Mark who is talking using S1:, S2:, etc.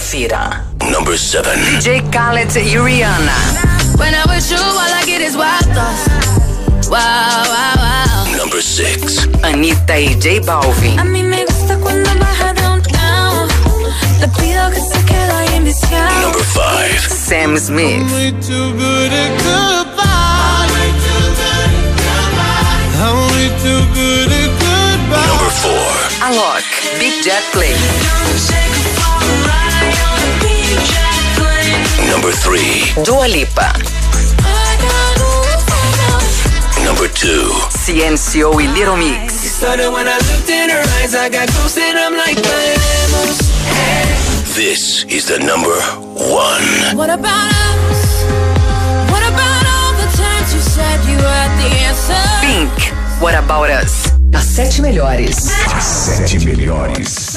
S1: quinta-feira.
S2: Number 7.
S1: DJ Khaled e Rihanna.
S3: When I'm with you, all I get is wild thoughts. Wow, wow, wow.
S2: Number 6.
S1: Anitta e J Balvin.
S3: A mí me gusta cuando baja downtown. Le pido que se quede ahí enviciado.
S2: Number 5.
S1: Sam Smith.
S4: I'm way too good at goodbye. I'm way too good at goodbye.
S2: Number 4.
S1: Alok, Big Jet Play.
S2: Number 3.
S1: Dua Lipa.
S2: Number 2.
S1: Ciencio e Little Mix.
S4: Started when I looked in her eyes, I got ghosted, I'm like, vamos.
S2: This is the number 1.
S3: What about us? What about all the times you said you had the answer?
S1: Pink, What About Us. As 7 melhores.
S5: As 7 melhores.